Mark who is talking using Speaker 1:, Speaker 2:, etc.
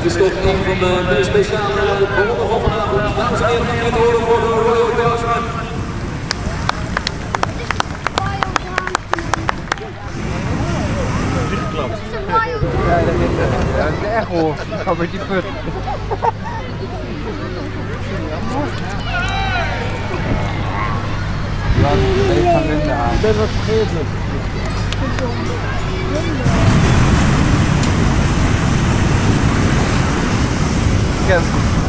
Speaker 1: is toch een van de speciale gewonnen van vanavond. Dames en heren, dit horen voor de Royal Guardsmen.
Speaker 2: Ja, dat is echt hoor. Ik ga met die put. Laat het even gaan winnen aan. Ik ben wat vergeten. Yes.